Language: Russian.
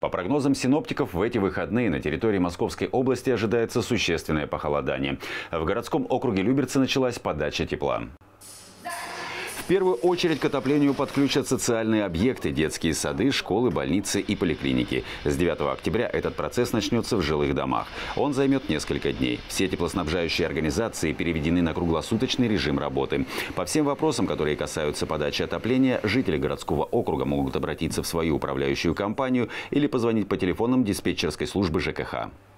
По прогнозам синоптиков, в эти выходные на территории Московской области ожидается существенное похолодание. В городском округе Люберцы началась подача тепла. В первую очередь к отоплению подключат социальные объекты – детские сады, школы, больницы и поликлиники. С 9 октября этот процесс начнется в жилых домах. Он займет несколько дней. Все теплоснабжающие организации переведены на круглосуточный режим работы. По всем вопросам, которые касаются подачи отопления, жители городского округа могут обратиться в свою управляющую компанию или позвонить по телефонам диспетчерской службы ЖКХ.